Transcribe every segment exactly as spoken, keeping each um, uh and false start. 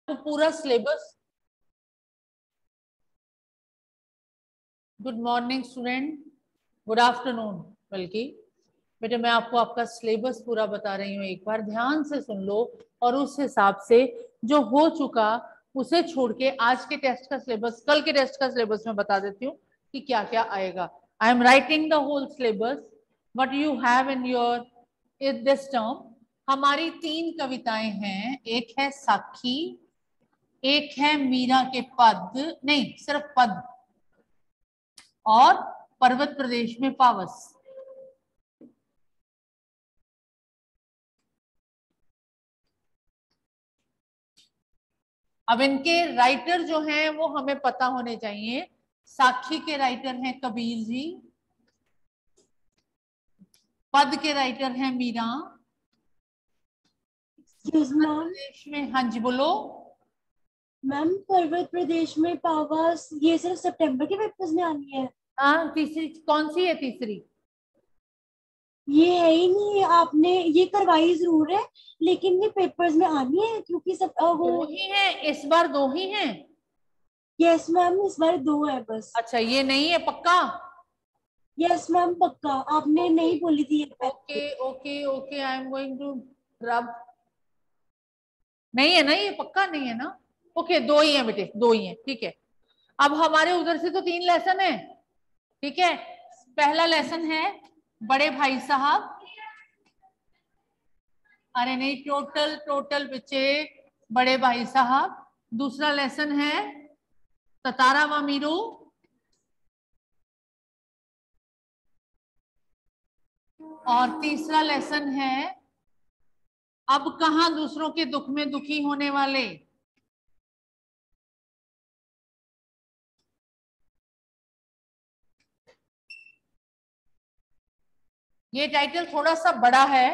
तो पूरा syllabus. Good morning student, good afternoon. बल्कि बेटे मैं आपको आपका सिलेबस पूरा बता रही हूँ, एक बार ध्यान से सुन लो और उस हिसाब से जो हो चुका उसे छोड़ के आज के टेस्ट का सिलेबस, कल के टेस्ट का सिलेबस मैं बता देती हूँ कि क्या क्या आएगा। I am writing the whole syllabus but you have in your in this term. हमारी तीन कविताएं हैं, एक है साखी, एक है मीरा के पद, नहीं सिर्फ पद, और पर्वत प्रदेश में पावस। अब इनके राइटर जो हैं वो हमें पता होने चाहिए। साखी के राइटर हैं कबीर जी, पद के राइटर हैं मीरा, प्रदेश में, हाँ जी बोलो मैम। पर्वत प्रदेश में पावस ये सिर्फ सितंबर के पेपर्स में आनी है। हाँ, तीसरी कौन सी है? तीसरी ये है ही नहीं, आपने ये करवाई जरूर है लेकिन ये पेपर्स में आनी है क्योंकि सब अ, वो दो ही हैं इस बार, दो ही हैं। यस मैम, इस बार दो है बस। अच्छा ये नहीं है पक्का? यस मैम पक्का, आपने ओके नहीं बोली थी ये ओके पहले। Okay okay, I am going to rub. नहीं है ना, ये पक्का नहीं है ना? ओके दो ही है बेटे, दो ही है, ठीक है। अब हमारे उधर से तो तीन लेसन है, ठीक है। पहला लेसन है बड़े भाई साहब, अरे नहीं टोटल टोटल बच्चे बड़े भाई साहब। दूसरा लेसन है ततारा व मीरू, और तीसरा लेसन है अब कहां दूसरों के दुख में दुखी होने वाले। ये टाइटल थोड़ा सा बड़ा है,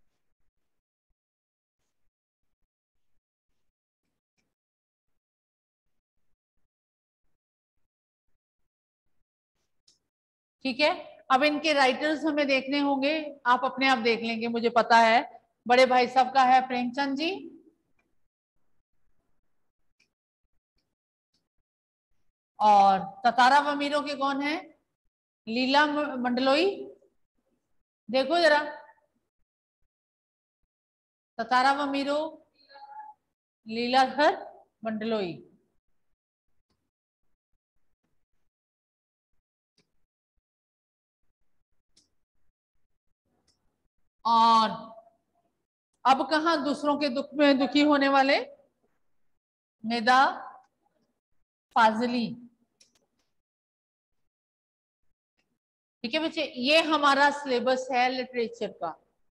ठीक है। अब इनके राइटर्स हमें देखने होंगे, आप अपने आप देख लेंगे मुझे पता है। बड़े भाई साहब का है प्रेमचंद जी, और ततारा वमीरों के कौन है? लीला मंडलोई। देखो जरा, ततारा वमीरो, लीलाधर मंडलोई। और अब कहां दूसरों के दुख में दुखी होने वाले, निदा फाजली। ठीक है बच्चे, ये हमारा सिलेबस है लिटरेचर का।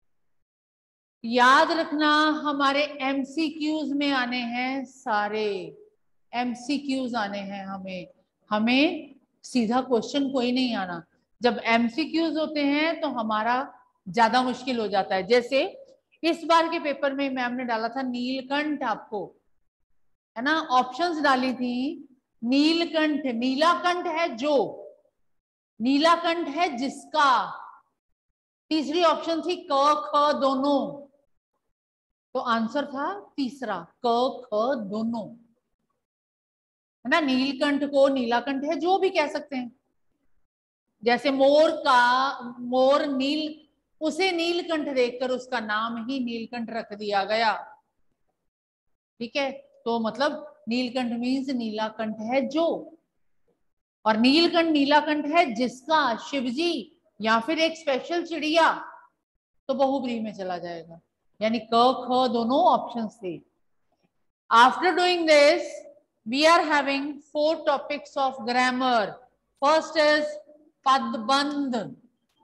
याद रखना हमारे एमसीक्यूज में आने हैं सारे, एमसीक्यूज आने हैं हमें, हमें सीधा क्वेश्चन कोई नहीं आना। जब एमसीक्यूज होते हैं तो हमारा ज्यादा मुश्किल हो जाता है। जैसे इस बार के पेपर में मैम ने डाला था नीलकंठ, आपको है ना ऑप्शंस डाली थी। नीलकंठ, नीलाकंठ है जो, नीलाकंठ है जिसका। तीसरी ऑप्शन थी क ख दोनों, तो आंसर था तीसरा क ख दोनों, है ना। नीलकंठ को नीलाकंठ है जो भी कह सकते हैं। जैसे मोर का, मोर नील, उसे नीलकंठ देखकर उसका नाम ही नीलकंठ रख दिया गया, ठीक है। तो मतलब नीलकंठ मीन्स नीलाकंठ है जो, और नीलकंठ नीलाकंठ है जिसका, शिवजी या फिर एक स्पेशल चिड़िया, तो बहुब्री में चला जाएगा। यानी क ख दोनों ऑप्शन थे। After doing this, we are having four topics of grammar. First is padbandh.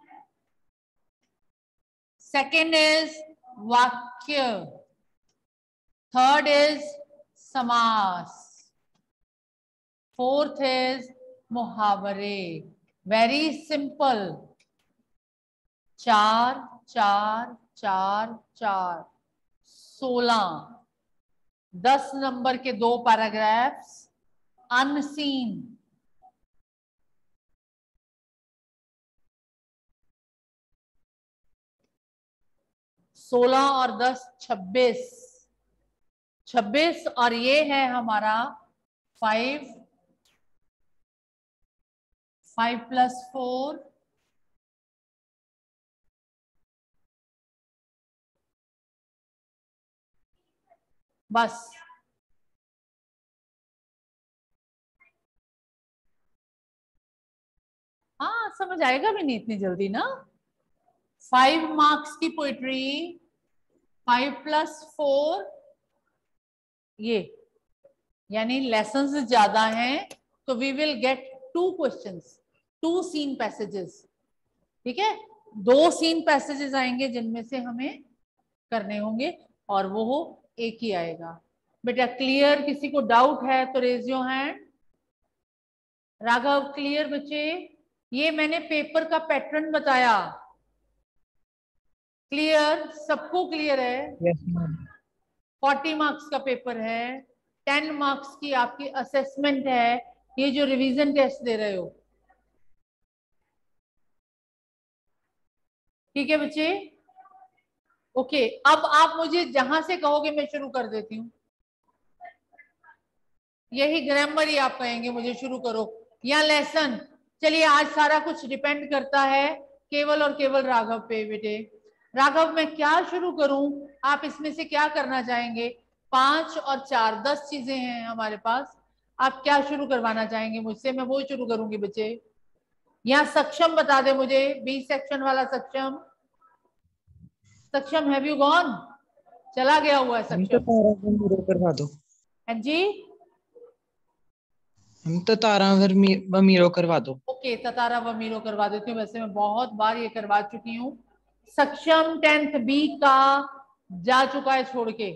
Second is vakya. Third is samas. Fourth is muhavare. Very simple. चार चार चार चार, सोलह, दस नंबर के दो पैराग्राफ्स अनसीन, सोलह और दस छब्बीस, छब्बीस और ये है हमारा फाइव, फाइव प्लस फोर, बस। हाँ समझ आएगा भी नहीं इतनी जल्दी ना। फाइव मार्क्स की पोइट्री, फाइव प्लस फोर, ये यानी लेसन्स ज्यादा हैं तो we will get two questions, two seen passages. ठीक है, दो सीन पैसेजेस आएंगे जिनमें से हमें करने होंगे और वो हो एक ही आएगा। बेटा क्लियर? किसी को डाउट है तो raise your hand. Raghav clear बच्चे? ये मैंने पेपर का पैटर्न बताया, क्लियर? सबको क्लियर है? Yes ma'am. फोर्टी मार्क्स का पेपर है, टेन मार्क्स की आपकी असेसमेंट है, ये जो रिवीजन टेस्ट दे रहे हो। ठीक है बच्चे? ओके, अब आप मुझे जहां से कहोगे मैं शुरू कर देती हूँ। यही ग्रामर ही आप कहेंगे मुझे शुरू करो या लेसन। चलिए, आज सारा कुछ डिपेंड करता है केवल और केवल राघव पे। बेटे राघव मैं क्या शुरू करूं? आप इसमें से क्या करना चाहेंगे? पांच और चार दस चीजें हैं हमारे पास, आप क्या शुरू करवाना चाहेंगे मुझसे? मैं वो शुरू करूंगी बच्चे। यहाँ सक्षम बता दे मुझे, बी सेक्शन वाला सक्षम। सक्षम हैव यू गॉन? चला गया हुआ है हम तो सक्षम। तारा व मीरो करवा दो। हाँ जी, हम तो तारा व मी- व मीरो करवा दो। ओके ततारा व मीरो करवा देती हूँ, वैसे मैं बहुत बार ये करवा चुकी हूँ। सक्षम टेंथ बी का जा चुका है छोड़ के।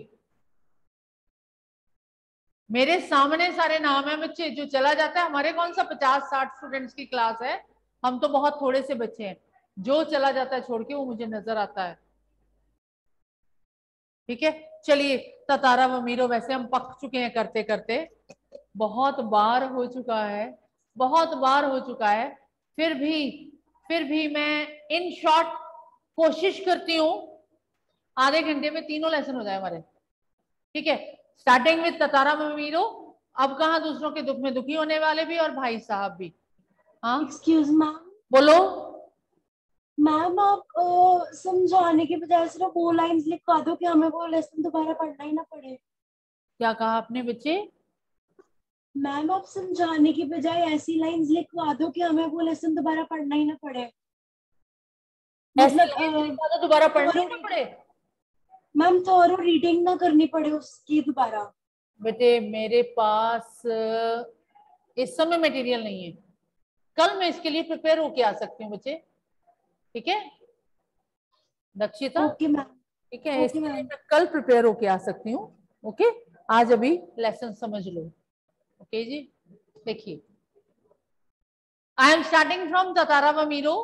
मेरे सामने सारे नाम है बच्चे, जो चला जाता है, हमारे कौन सा पचास साठ स्टूडेंट्स की क्लास है, हम तो बहुत थोड़े से बच्चे हैं। जो चला जाता है छोड़ के वो मुझे नजर आता है। ठीक है, चलिए ततारा व मीरो वैसे हम पक चुके हैं करते करते, बहुत बार हो चुका है, बहुत बार हो चुका है। फिर भी फिर भी मैं इन शॉर्ट कोशिश करती हूँ आधे घंटे में तीनों लेसन हो जाए हमारे। ठीक है, स्टार्टिंग विद ततारा व मीरो। अब कहाँ दूसरों के दुख में दुखी होने वाले भी और भाई साहब भी। हाँ एक्सक्यूज मैम। बोलो। मैम आप अ, समझाने के बजाय सिर्फ वो लाइंस लिखवा दो कि हमें वो लेसन दोबारा पढ़ना ही ना पड़े। क्या कहा आपने बच्चे? मैम आप समझाने की बजाय ऐसी लाइंस लिखवा दो कि हमें वो लेसन दोबारा पढ़ना ही ना पड़े। ऐसे मतलब तो दोबारा पढ़ना ही ना पड़े। मैम थोरो रीडिंग ना करनी पड़े उसकी दोबारा। बेटे मेरे पास इस समय मटेरियल नहीं है, कल मैं इसके लिए प्रिपेयर होके आ सकती हूँ बच्चे। ठीक है दक्षिता? Okay ma'am. ठीक है, ओके इसके लिए मैम। मैं कल प्रिपेयर होके आ सकती हूँ। ओके, आज अभी लेसन समझ लो। ओके जी, देखिए I am starting from Tatara Vamiro.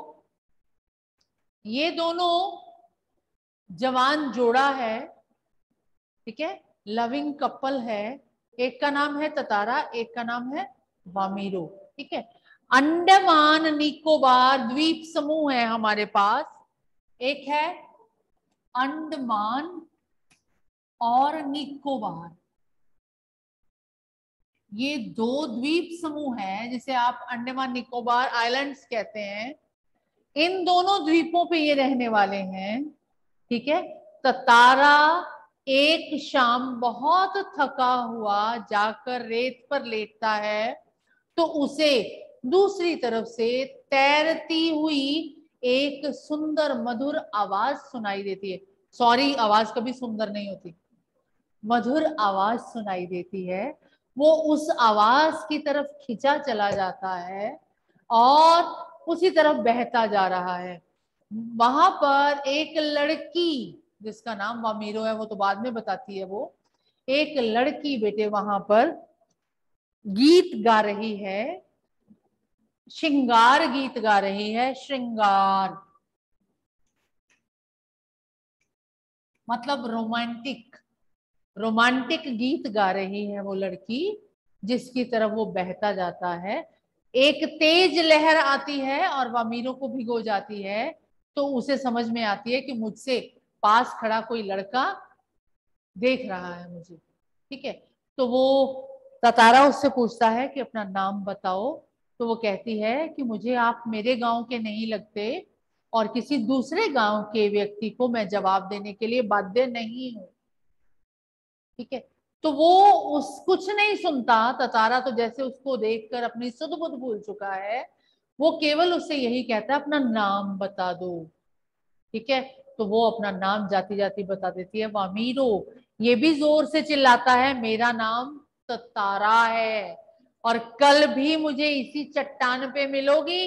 ये दोनों जवान जोड़ा है, ठीक है, लविंग कपल है। एक का नाम है ततारा, एक का नाम है वामीरो। ठीक है, अंडमान निकोबार द्वीप समूह है हमारे पास। एक है अंडमान और निकोबार, ये दो द्वीप समूह हैं जिसे आप अंडमान निकोबार आइलैंड्स कहते हैं। इन दोनों द्वीपों पे ये रहने वाले हैं। ठीक है, ततारा एक शाम बहुत थका हुआ जाकर रेत पर लेटता है तो उसे दूसरी तरफ से तैरती हुई एक सुंदर मधुर आवाज सुनाई देती है। सॉरी, आवाज कभी सुंदर नहीं होती, मधुर आवाज सुनाई देती है। वो उस आवाज की तरफ खिंचा चला जाता है और उसी तरफ बहता जा रहा है। वहां पर एक लड़की जिसका नाम वामीरो है, वो तो बाद में बताती है, वो एक लड़की बेटे वहां पर गीत गा रही है, श्रृंगार गीत गा रही है। श्रृंगार मतलब रोमांटिक, रोमांटिक गीत गा रही है वो लड़की, जिसकी तरफ वो बहता जाता है। एक तेज लहर आती है और वामीरो को भिगो जाती है, तो उसे समझ में आती है कि मुझसे पास खड़ा कोई लड़का देख रहा है मुझे। ठीक है, तो वो ततारा उससे पूछता है कि अपना नाम बताओ, तो वो कहती है कि मुझे आप मेरे गांव के नहीं लगते और किसी दूसरे गांव के व्यक्ति को मैं जवाब देने के लिए बाध्य नहीं हूं। ठीक है, तो वो उस कुछ नहीं सुनता ततारा, तो जैसे उसको देखकर अपनी सुध बुध भूल चुका है, वो केवल उससे यही कहता है अपना नाम बता दो। ठीक है, तो वो अपना नाम जाती जाती बता देती है, वामीरो। ये भी जोर से चिल्लाता है, मेरा नाम ततारा है और कल भी मुझे इसी चट्टान पे मिलोगी।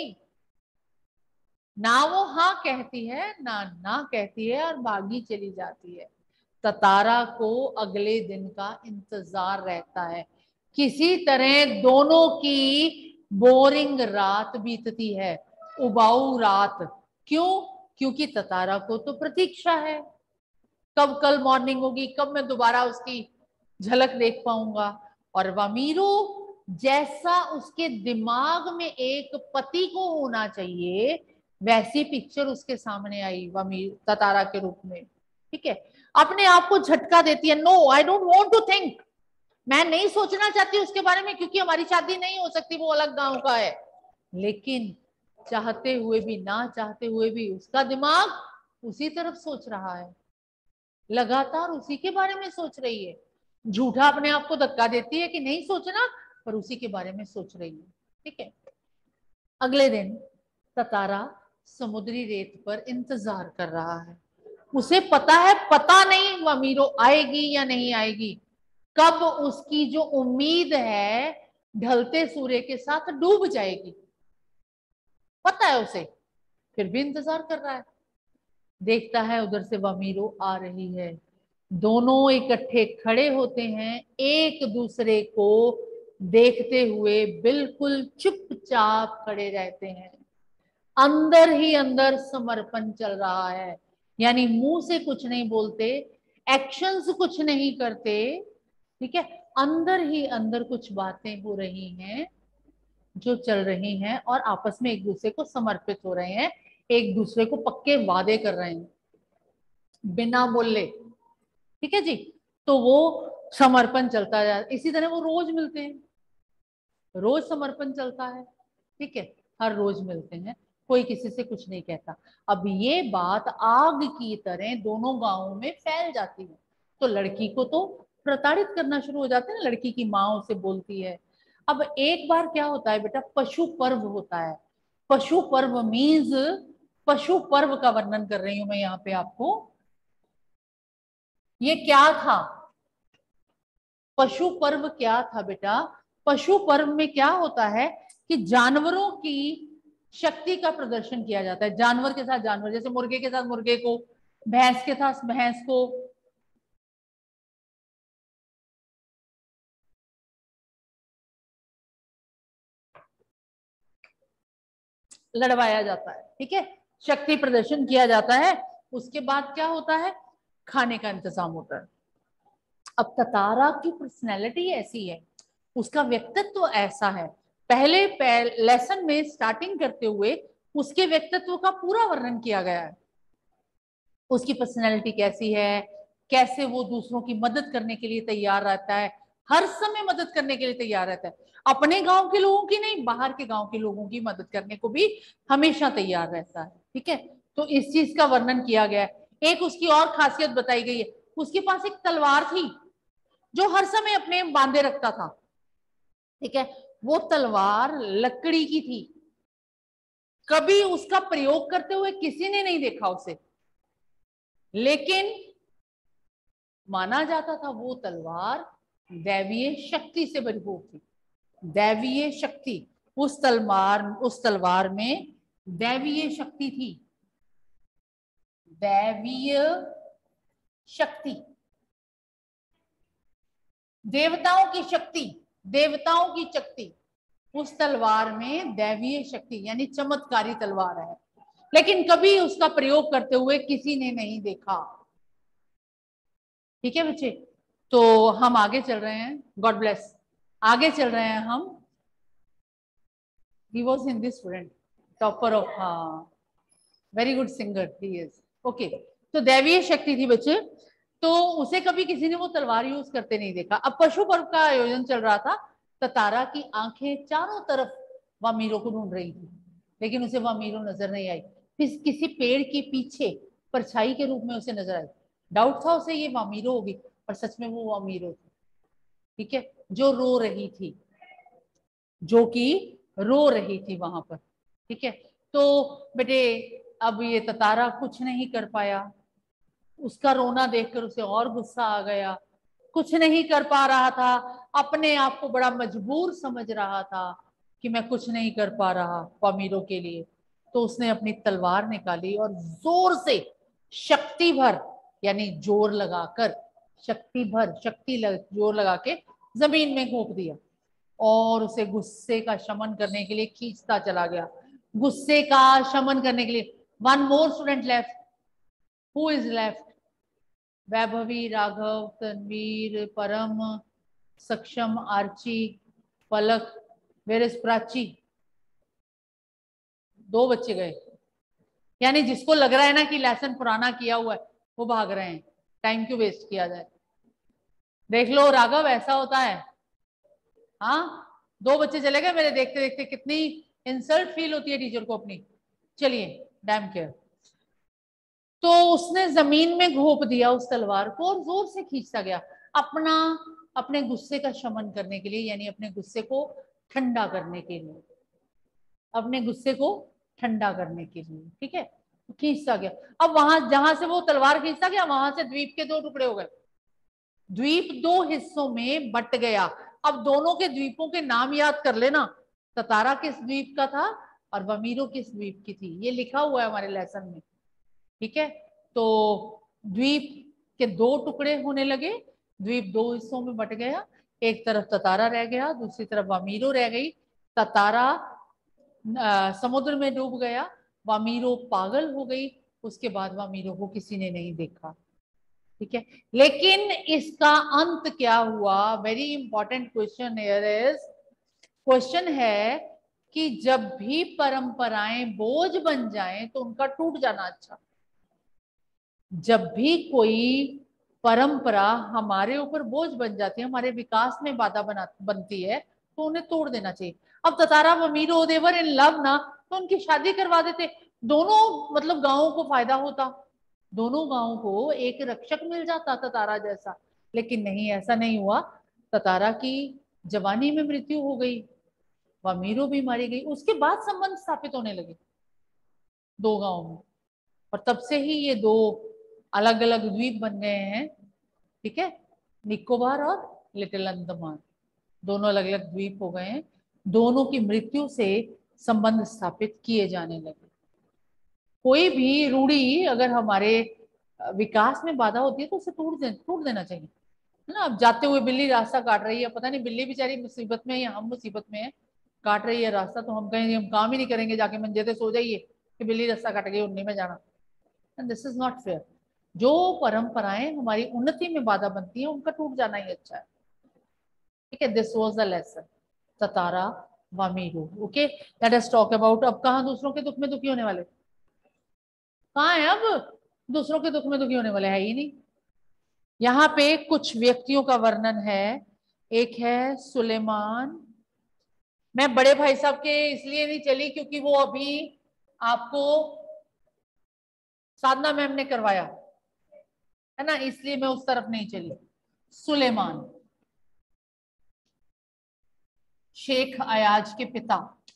ना वो हाँ कहती है ना ना कहती है और भागी चली जाती है। ततारा को अगले दिन का इंतजार रहता है। किसी तरह दोनों की बोरिंग रात बीतती है, उबाऊ रात। क्यों? क्योंकि ततारा को तो प्रतीक्षा है, कब कल मॉर्निंग होगी, कब मैं दोबारा उसकी झलक देख पाऊंगा। और वामीरो, जैसा उसके दिमाग में एक पति को होना चाहिए, वैसी पिक्चर उसके सामने आई वमीर ततारा के रूप में। ठीक है, अपने आप को झटका देती है, no I don't want to think, मैं नहीं सोचना चाहती उसके बारे में, क्योंकि हमारी शादी नहीं हो सकती, वो अलग गांव का है। लेकिन चाहते हुए भी ना चाहते हुए भी उसका दिमाग उसी तरफ सोच रहा है, लगातार उसी के बारे में सोच रही है। झूठा अपने आप को धक्का देती है कि नहीं सोचना, पर उसी के बारे में सोच रही है। ठीक है, अगले दिन ततारा समुद्री रेत पर इंतजार कर रहा है। उसे पता है, पता नहीं वमीरो आएगी या नहीं आएगी, कब उसकी जो उम्मीद है ढलते सूर्य के साथ डूब जाएगी, पता है उसे, फिर भी इंतजार कर रहा है। देखता है उधर से वमीरो आ रही है, दोनों इकट्ठे खड़े होते हैं, एक दूसरे को देखते हुए बिल्कुल चुपचाप खड़े रहते हैं। अंदर ही अंदर समर्पण चल रहा है, यानी मुंह से कुछ नहीं बोलते, एक्शंस कुछ नहीं करते। ठीक है, अंदर ही अंदर कुछ बातें हो रही हैं जो चल रही हैं और आपस में एक दूसरे को समर्पित हो रहे हैं, एक दूसरे को पक्के वादे कर रहे हैं बिना बोले। ठीक है जी, तो वो समर्पण चलता है। इसी तरह वो रोज मिलते हैं, रोज समर्पण चलता है। ठीक है, हर रोज मिलते हैं, कोई किसी से कुछ नहीं कहता। अब ये बात आग की तरह दोनों गांवों में फैल जाती है, तो लड़की को तो प्रताड़ित करना शुरू हो जाते हैं ना, लड़की की माँ उसे बोलती है। अब एक बार क्या होता है बेटा, पशु पर्व होता है। पशु पर्व मीन्स, पशु पर्व का वर्णन कर रही हूं मैं यहाँ पे आपको। ये क्या था, पशु पर्व क्या था बेटा? पशु पर्व में क्या होता है कि जानवरों की शक्ति का प्रदर्शन किया जाता है, जानवर के साथ जानवर, जैसे मुर्गे के साथ मुर्गे को, भैंस के साथ भैंस को। लड़वाया जाता है। ठीक है, शक्ति प्रदर्शन किया जाता है। उसके बाद क्या होता है, खाने का इंतजाम होता है। अब ततारा की पर्सनैलिटी ऐसी है, उसका व्यक्तित्व तो ऐसा है, पहले लेसन में स्टार्टिंग करते हुए उसके व्यक्तित्व का पूरा वर्णन किया गया है। उसकी पर्सनैलिटी कैसी है, कैसे वो दूसरों की मदद करने के लिए तैयार रहता है, हर समय मदद करने के लिए तैयार रहता है, अपने गांव के लोगों की नहीं, बाहर के गांव के लोगों की मदद करने को भी हमेशा तैयार रहता है। ठीक है, तो इस चीज का वर्णन किया गया है। एक उसकी और खासियत बताई गई है, उसके पास एक तलवार थी जो हर समय अपने बांधे रखता था। ठीक है, वो तलवार लकड़ी की थी, कभी उसका प्रयोग करते हुए किसी ने नहीं देखा उसे, लेकिन माना जाता था वो तलवार दैवीय शक्ति से भरपूर थी। दैवीय शक्ति, उस तलवार उस तलवार में दैवीय शक्ति थी, दैवीय शक्ति, देवताओं की शक्ति, देवताओं की शक्ति, उस तलवार में दैवीय शक्ति यानी चमत्कारी तलवार है, लेकिन कभी उसका प्रयोग करते हुए किसी ने नहीं देखा। ठीक है बच्चे, तो हम आगे चल रहे हैं, गॉड ब्लेस, आगे चल रहे हैं हम। He was Hindi student, topper of, हाँ very good singer he is. Okay, तो दैवीय शक्ति थी बच्चे, तो उसे कभी किसी ने वो तलवार यूज करते नहीं देखा। अब पशु पर्व का आयोजन चल रहा था, ततारा की आंखें चारों तरफ वामीरो को ढूंढ रही थी, लेकिन उसे वामीरो नजर नहीं आई। फिर किसी पेड़ के पीछे परछाई के रूप में उसे नजर आई। डाउट था उसे ये वामीरो होगी, पर सच में वो वामीरो थी, ठीक है, जो रो रही थी, जो कि रो रही थी वहां पर, ठीक है। तो बेटे अब ये ततारा कुछ नहीं कर पाया, उसका रोना देखकर उसे और गुस्सा आ गया, कुछ नहीं कर पा रहा था, अपने आप को बड़ा मजबूर समझ रहा था कि मैं कुछ नहीं कर पा रहा वामीरो के लिए। तो उसने अपनी तलवार निकाली और जोर से शक्ति भर, यानी जोर लगाकर, शक्ति भर शक्ति लग, जोर लगा के जमीन में घोंप दिया और उसे गुस्से का शमन करने के लिए खींचता चला गया। गुस्से का शमन करने के लिए one more student left. Who is left? Vaibhavi, Raghav, Tanveer, Param, Saksham, Archi, Palak, where is Prachi? दो बच्चे गए, यानी जिसको लग रहा है ना कि लेसन पुराना किया हुआ है वो भाग रहे हैं, टाइम क्यों वेस्ट किया जाए। देख लो राघव, ऐसा होता है। हाँ, दो बच्चे चले गए मेरे देखते देखते, कितनी इंसल्ट फील होती है टीचर को अपनी। चलिए, डैम केयर। तो उसने जमीन में घोंप दिया उस तलवार को और जोर से खींचता गया, अपना अपने गुस्से का शमन करने के लिए, यानी अपने गुस्से को ठंडा करने के लिए, अपने गुस्से को ठंडा करने के लिए, ठीक है, खींचता गया। अब वहां जहां से वो तलवार खींचता गया, वहां से द्वीप के दो टुकड़े हो गए, द्वीप दो हिस्सों में बट गया। अब दोनों के द्वीपों के नाम याद कर लेना, ततारा किस द्वीप का था और वमीरो किस द्वीप की थी, ये लिखा हुआ है हमारे लेसन में, ठीक है। तो द्वीप के दो टुकड़े होने लगे, द्वीप दो हिस्सों में बट गया, एक तरफ ततारा रह गया, दूसरी तरफ वामीरो रह गई। ततारा आ, समुद्र में डूब गया, वामीरो पागल हो गई, उसके बाद वामीरो को किसी ने नहीं देखा, ठीक है। लेकिन इसका अंत क्या हुआ? Very important question here is, question है कि जब भी परंपराएं बोझ बन जाएं तो उनका टूट जाना अच्छा। जब भी कोई परंपरा हमारे ऊपर बोझ बन जाती है, हमारे विकास में बाधा बना बनती है, तो उन्हें तोड़ देना चाहिए। अब ततारा वमीरो देवर इन लव ना, तो उनकी शादी करवा देते, दोनों मतलब गांवों को फायदा होता, दोनों गांवों को एक रक्षक मिल जाता ततारा जैसा। लेकिन नहीं, ऐसा नहीं हुआ। ततारा की जवानी में मृत्यु हो गई, वमीरो भी मारी गई, उसके बाद संबंध स्थापित होने लगे दो गांवों में, और तब से ही ये दो अलग अलग द्वीप बन गए हैं, ठीक है, निकोबार और लिटिल अंडमान, दोनों अलग अलग द्वीप हो गए हैं। दोनों की मृत्यु से संबंध स्थापित किए जाने लगे। कोई भी रूढ़ी अगर हमारे विकास में बाधा होती है तो उसे तोड़ दे तोड़ देना चाहिए, है ना। अब जाते हुए बिल्ली रास्ता काट रही है, पता नहीं बिल्ली बेचारी मुसीबत में है या हम मुसीबत में है, काट रही है रास्ता, तो हम कहेंगे हम काम ही नहीं करेंगे, जाके मंजे से सो जाइए कि बिल्ली रास्ता काट गई, उन्हीं में जाना। And this is not fair. जो परंपराएं हमारी उन्नति में बाधा बनती है उनका टूट जाना ही अच्छा है, ठीक है। This was the lesson, Tatara Vamiro, okay. Let us talk about, अब कहां दूसरों के दुख में दुखी होने वाले, कहां है अब दूसरों के दुख में दुखी होने वाले, है ही नहीं। यहाँ पे कुछ व्यक्तियों का वर्णन है। एक है सुलेमान, मैं बड़े भाई साहब के इसलिए नहीं चली क्योंकि वो अभी आपको साधना मैम ने करवाया है ना, इसलिए मैं उस तरफ नहीं चली। सुलेमान शेख अयाज के पिता,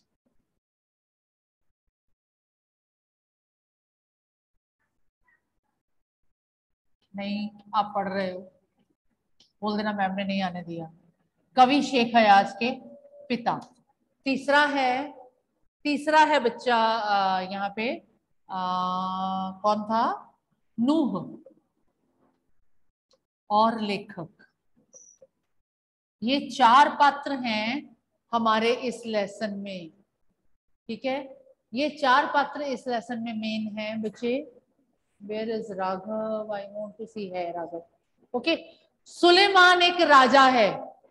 नहीं आप पढ़ रहे हो, बोल देना मैम ने नहीं आने दिया। कवि शेख अयाज के पिता। तीसरा है तीसरा है बच्चा यहाँ पे आ, कौन था? नूह और लेखक। ये चार पात्र हैं हमारे इस लेसन में, ठीक है। ये चार पात्र इस लेसन में मेन हैं बच्चे। Where is Raghav? I want to see है राघव, ओके। सुलेमान एक राजा है,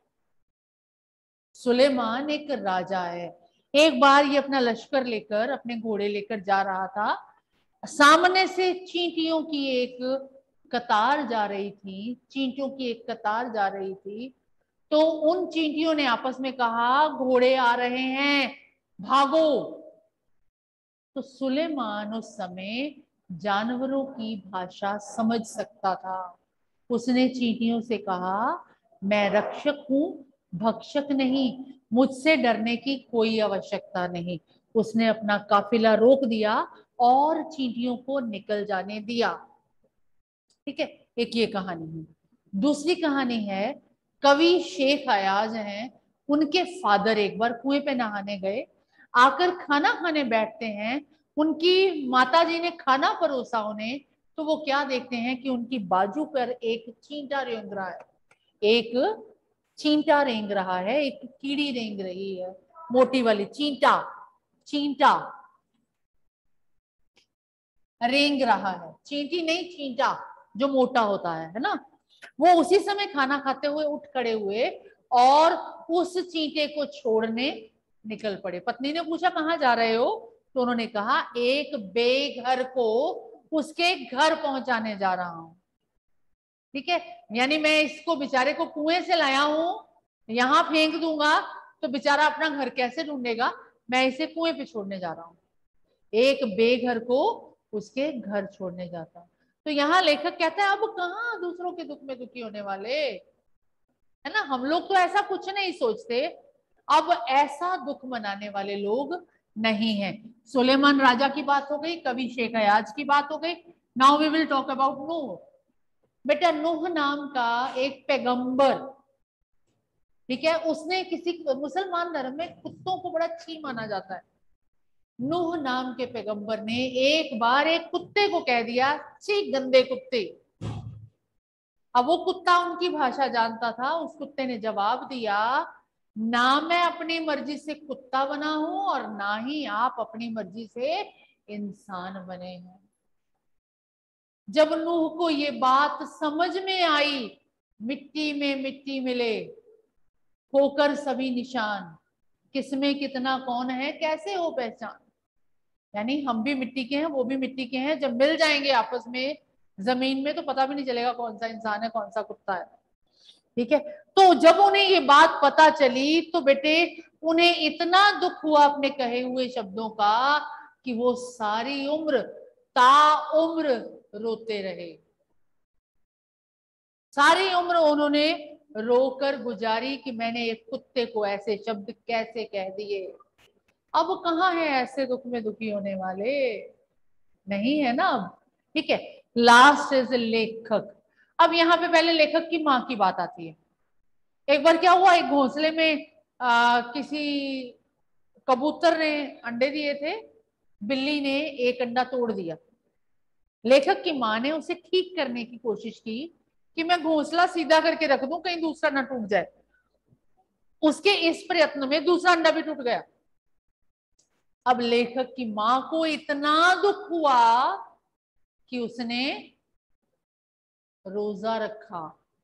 सुलेमान एक राजा है। एक बार ये अपना लश्कर लेकर, अपने घोड़े लेकर जा रहा था, सामने से चींटियों की एक कतार जा रही थी, चींटियों की एक कतार जा रही थी, तो उन चींटियों ने आपस में कहा घोड़े आ रहे हैं, भागो। तो सुलेमान उस समय जानवरों की भाषा समझ सकता था। उसने चींटियों से कहा, मैं रक्षक हूं, भक्षक नहीं, मुझसे डरने की कोई आवश्यकता नहीं। उसने अपना काफिला रोक दिया और चींटियों को निकल जाने दिया। ठीक है, एक ये कहानी है। दूसरी कहानी है, कवि शेख अयाज हैं, उनके फादर एक बार कुएं पे नहाने गए, आकर खाना खाने बैठते हैं, उनकी माताजी ने खाना परोसा उन्हें, तो वो क्या देखते हैं कि उनकी बाजू पर एक चींटा रेंग रहा है, एक चींटा रेंग रहा है, एक कीड़ी रेंग रही है, मोटी वाली चींटा, चींटा रेंग रहा है, चींटी नहीं चींटा जो मोटा होता है है ना। वो उसी समय खाना खाते हुए उठ खड़े हुए और उस चींटे को छोड़ने निकल पड़े। पत्नी ने पूछा कहाँ जा रहे हो, तो उन्होंने कहा एक बेघर को उसके घर पहुंचाने जा रहा हूं। ठीक है, यानी मैं इसको बेचारे को कुएं से लाया हूं, यहां फेंक दूंगा तो बेचारा अपना घर कैसे ढूंढेगा, मैं इसे कुएं पे छोड़ने जा रहा हूं। एक बेघर को उसके घर छोड़ने जाता। तो यहाँ लेखक कहता है अब कहाँ दूसरों के दुख में दुखी होने वाले, है ना, हम लोग तो ऐसा कुछ नहीं सोचते, अब ऐसा दुख मनाने वाले लोग नहीं है। सुलेमान राजा की बात हो गई, कवि शेख अयाज की बात हो गई। Now we will talk about Nuh. बेटा नूह नाम का एक पैगंबर, ठीक है, उसने किसी मुसलमान धर्म में कुत्तों को बड़ा छी माना जाता है। नूह नाम के पैगंबर ने एक बार एक कुत्ते को कह दिया, छी गंदे कुत्ते। अब वो कुत्ता उनकी भाषा जानता था, उस कुत्ते ने जवाब दिया, ना मैं अपनी मर्जी से कुत्ता बना हूं और ना ही आप अपनी मर्जी से इंसान बने हैं। जब नूह को ये बात समझ में आई, मिट्टी में मिट्टी मिले होकर सभी निशान, किसमें कितना कौन है कैसे हो पहचान। यानी हम भी मिट्टी के हैं, वो भी मिट्टी के हैं, जब मिल जाएंगे आपस में जमीन में तो पता भी नहीं चलेगा कौन सा इंसान है कौन सा कुत्ता है। ठीक है, तो जब उन्हें ये बात पता चली तो बेटे उन्हें इतना दुख हुआ अपने कहे हुए शब्दों का कि वो सारी उम्र ताउम्र रोते रहे। सारी उम्र उन्होंने रोकर गुजारी कि मैंने एक कुत्ते को ऐसे शब्द कैसे कह दिए। अब कहाँ है ऐसे दुख में दुखी होने वाले, नहीं है ना अब। ठीक है, लास्ट इज लेखक। अब यहाँ पे पहले लेखक की माँ की बात आती है। एक बार क्या हुआ, एक घोंसले में आ, किसी कबूतर ने अंडे दिए थे, बिल्ली ने एक अंडा तोड़ दिया। लेखक की माँ ने उसे ठीक करने की कोशिश की कि मैं घोंसला सीधा करके रख दूं कहीं दूसरा ना टूट जाए। उसके इस प्रयत्न में दूसरा अंडा भी टूट गया। अब लेखक की मां को इतना दुख हुआ कि उसने रोजा रखा,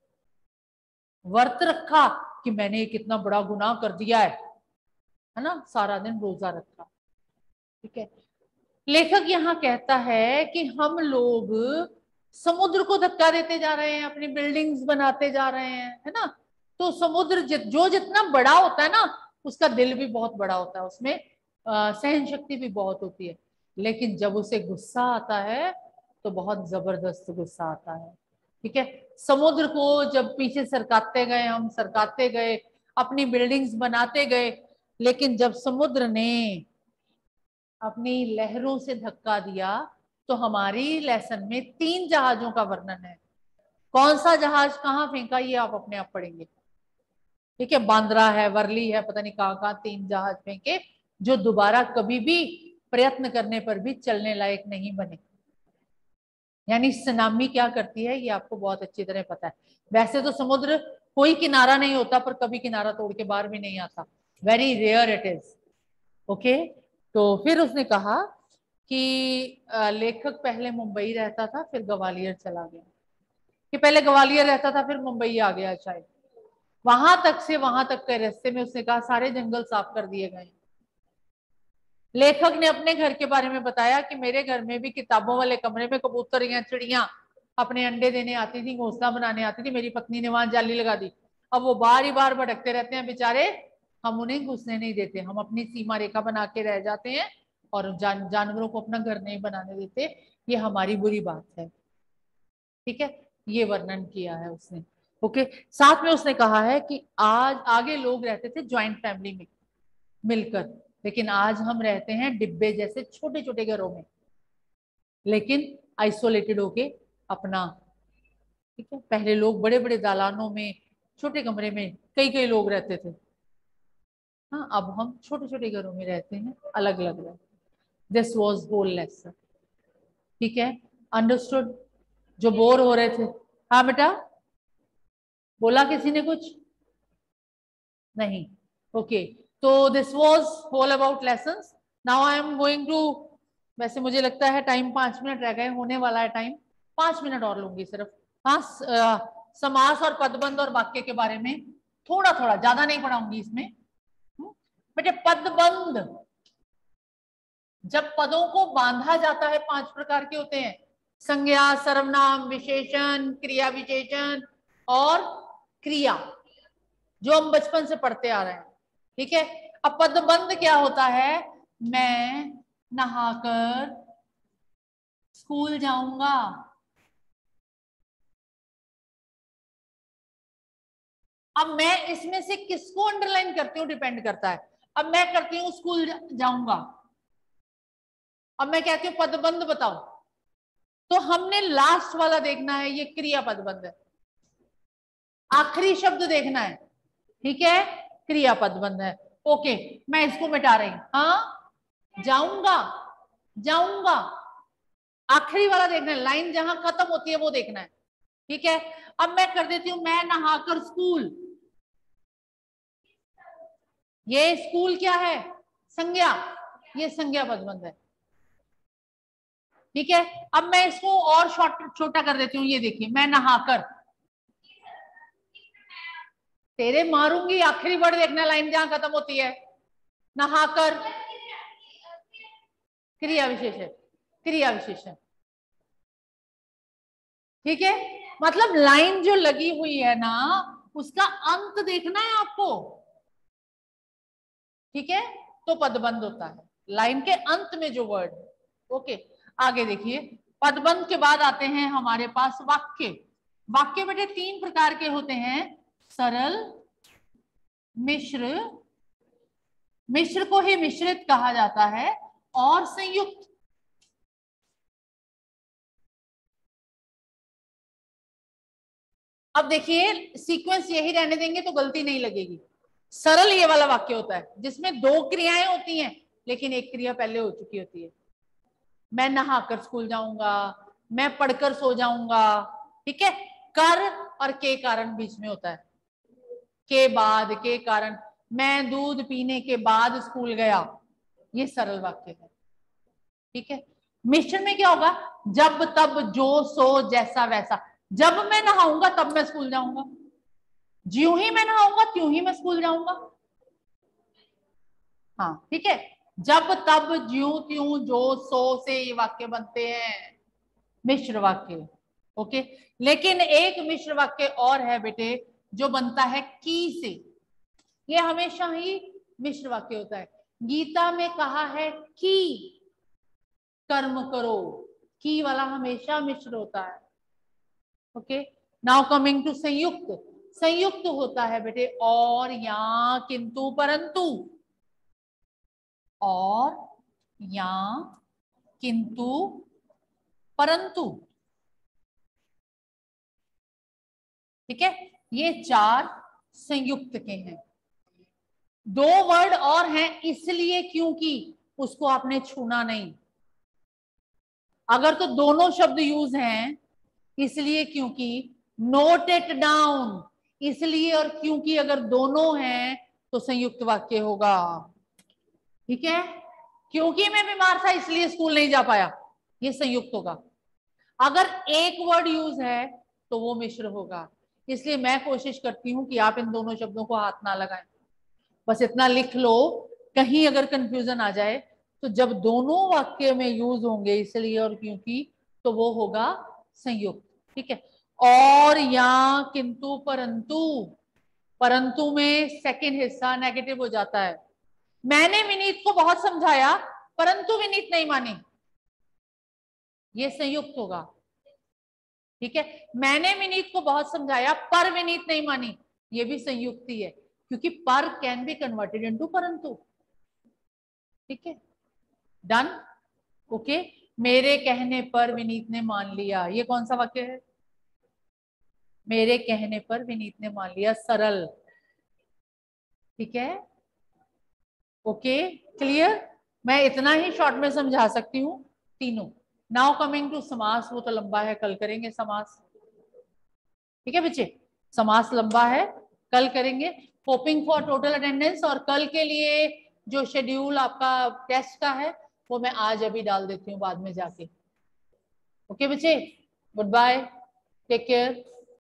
व्रत रखा कि मैंने कितना बड़ा गुनाह कर दिया है है ना, सारा दिन रोजा रखा। ठीक है, लेखक यहाँ कहता है कि हम लोग समुद्र को धक्का देते जा रहे हैं, अपनी बिल्डिंग्स बनाते जा रहे हैं, है ना। तो समुद्र जित, जो जितना बड़ा होता है ना उसका दिल भी बहुत बड़ा होता है, उसमें सहन शक्ति भी बहुत होती है, लेकिन जब उसे गुस्सा आता है तो बहुत जबरदस्त गुस्सा आता है। ठीक है, समुद्र को जब पीछे सरकाते गए, हम सरकाते गए, अपनी बिल्डिंग्स बनाते गए, लेकिन जब समुद्र ने अपनी लहरों से धक्का दिया तो हमारी लेसन में तीन जहाजों का वर्णन है। कौन सा जहाज कहाँ फेंका ये आप अपने आप पढ़ेंगे। ठीक है, बांद्रा है, वर्ली है, पता नहीं कहाँ कहाँ तीन जहाज फेंके जो दोबारा कभी भी प्रयत्न करने पर भी चलने लायक नहीं बने। यानी सुनामी क्या करती है ये आपको बहुत अच्छी तरह पता है। वैसे तो समुद्र कोई किनारा नहीं होता पर कभी किनारा तोड़ के बाहर भी नहीं आता, very rare it is. Okay, तो फिर उसने कहा कि लेखक पहले मुंबई रहता था फिर ग्वालियर चला गया, कि पहले ग्वालियर रहता था फिर मुंबई आ गया शायद। वहां तक से वहां तक के रास्ते में उसने कहा सारे जंगल साफ कर दिए गए। लेखक ने अपने घर के बारे में बताया कि मेरे घर में भी किताबों वाले कमरे में कबूतर या चिड़िया अपने अंडे देने आती थी, घोंसला बनाने आती थी, मेरी पत्नी ने वहां जाली लगा दी। अब वो बार ही बार भटकते रहते हैं बेचारे, हम उन्हें घुसने नहीं देते, हम अपनी सीमा रेखा बना के रह जाते हैं और जान जानवरों को अपना घर नहीं बनाने देते, ये हमारी बुरी बात है। ठीक है, ये वर्णन किया है उसने। ओके, साथ में उसने कहा है कि आज आगे लोग रहते थे ज्वाइंट फैमिली में मिलकर, लेकिन आज हम रहते हैं डिब्बे जैसे छोटे छोटे घरों में, लेकिन आइसोलेटेड होके अपना। ठीक है, पहले लोग बड़े बड़े दालानों में छोटे कमरे में कई कई लोग रहते थे। हाँ, अब हम छोटे छोटे घरों में रहते हैं, अलग अलग रहते। This was whole lesson. ठीक है, अंडरस्टूड। जो बोर हो रहे थे, हाँ बेटा, बोला किसी ने कुछ नहीं? ओके, तो this was whole about lessons. Now I am going to, वैसे मुझे लगता है टाइम पांच मिनट रह गए, होने वाला है टाइम, पांच मिनट और लूंगी सिर्फ। हाँ, समास और पदबंध और वाक्य के बारे में थोड़ा थोड़ा, ज्यादा नहीं पढ़ाऊंगी इसमें। बेटे पदबंध, जब पदों को बांधा जाता है, पांच प्रकार के होते हैं, संज्ञा, सर्वनाम, विशेषण, क्रिया विशेषण और क्रिया, जो हम बचपन से पढ़ते आ रहे हैं। ठीक है, अब पदबंध क्या होता है? मैं नहाकर स्कूल जाऊंगा। अब मैं इसमें से किसको अंडरलाइन करती हूँ डिपेंड करता है। अब मैं करती हूँ स्कूल जाऊंगा, अब मैं कहती हूँ पदबंध बताओ, तो हमने लास्ट वाला देखना है, ये क्रिया पदबंध है। आखिरी शब्द देखना है, ठीक है, क्रिया पदबंध है। ओके, मैं इसको मिटा रही हूं। हाँ, जाऊंगा, जाऊंगा, आखिरी वाला देखना है, लाइन जहां खत्म होती है वो देखना है। ठीक है, अब मैं कर देती हूं मैं नहाकर स्कूल। ये स्कूल क्या है? संज्ञा, ये संज्ञा पदबंध है। ठीक है, अब मैं इसको और शॉर्ट छोटा कर देती हूँ, ये देखिए, मैं नहाकर, तेरे मारूंगी, आखिरी वर्ड देखना, लाइन जहां खत्म होती है, नहाकर क्रिया विशेषण, क्रिया विशेषण। ठीक है, मतलब लाइन जो लगी हुई है ना, उसका अंत देखना है आपको। ठीक है, तो पदबंध होता है लाइन के अंत में जो वर्ड। ओके, आगे देखिए, पदबंध के बाद आते हैं हमारे पास वाक्य। वाक्य बेटे तीन प्रकार के होते हैं, सरल, मिश्र, मिश्र को ही मिश्रित कहा जाता है, और संयुक्त। अब देखिए, सीक्वेंस यही रहने देंगे तो गलती नहीं लगेगी। सरल ये वाला वाक्य होता है जिसमें दो क्रियाएं होती हैं, लेकिन एक क्रिया पहले हो चुकी होती है। मैं नहाकर स्कूल जाऊंगा, मैं पढ़कर सो जाऊंगा। ठीक है, कर और के कारण बीच में होता है, के बाद, के कारण, मैं दूध पीने के बाद स्कूल गया, ये सरल वाक्य है। ठीक है, मिश्रण में क्या होगा? जब, तब, जो, सो, जैसा, वैसा। जब मैं नहाऊंगा तब मैं स्कूल जाऊंगा, ज्यों ही मैं नहाऊंगा त्यों ही मैं स्कूल जाऊंगा। हाँ, ठीक है, जब, तब, ज्यों, त्यों, जो, सो से ये वाक्य बनते हैं मिश्र वाक्य। ओके, लेकिन एक मिश्र वाक्य और है बेटे, जो बनता है की से। ये हमेशा ही मिश्र वाक्य होता है। गीता में कहा है कि कर्म करो, की वाला हमेशा मिश्र होता है। ओके, नाउ कमिंग टू संयुक्त। संयुक्त होता है बेटे और, या, किंतु, परंतु, और, या, किंतु, परंतु। ठीक है, ये चार संयुक्त के हैं। दो वर्ड और हैं, इसलिए क्योंकि उसको आपने छूना नहीं। अगर तो दोनों शब्द यूज हैं, इसलिए क्योंकि, नोट इट डाउन, इसलिए और क्योंकि अगर दोनों हैं तो संयुक्त वाक्य होगा। ठीक है, क्योंकि मैं बीमार था इसलिए स्कूल नहीं जा पाया, ये संयुक्त होगा। अगर एक वर्ड यूज है तो वो मिश्र होगा। इसलिए मैं कोशिश करती हूं कि आप इन दोनों शब्दों को हाथ ना लगाएं, बस इतना लिख लो, कहीं अगर कंफ्यूजन आ जाए तो जब दोनों वाक्य में यूज होंगे इसलिए और क्योंकि, तो वो होगा संयुक्त। ठीक है, और या किंतु परंतु, परंतु में सेकंड हिस्सा नेगेटिव हो जाता है। मैंने विनीत को बहुत समझाया परंतु विनीत नहीं मानी, ये संयुक्त होगा। ठीक है, मैंने विनीत को बहुत समझाया पर विनीत नहीं मानी, ये भी संयुक्ति है, क्योंकि पर कैन बी कन्वर्टेड इनटू परंतु। ठीक है, डन। ओके, मेरे कहने पर विनीत ने मान लिया, ये कौन सा वाक्य है? मेरे कहने पर विनीत ने मान लिया, सरल। ठीक है, ओके, क्लियर। मैं इतना ही शॉर्ट में समझा सकती हूँ तीनों। नाउ कमिंग टू समास, वो तो लंबा है, कल करेंगे समास। ठीक है बच्चे, समास लंबा है, कल करेंगे। होपिंग फॉर टोटल अटेंडेंस, और कल के लिए जो शेड्यूल आपका टेस्ट का है वो मैं आज अभी डाल देती हूँ बाद में जाके। ओके बच्चे, गुड बाय, टेक केयर।